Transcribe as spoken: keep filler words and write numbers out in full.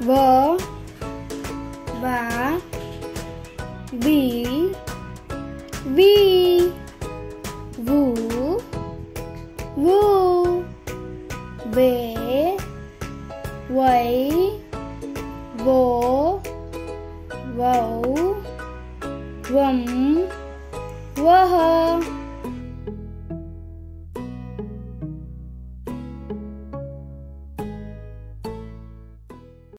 va, va, vi, vi, vu, vu, ve, vai, vo, vau, vam, vaha,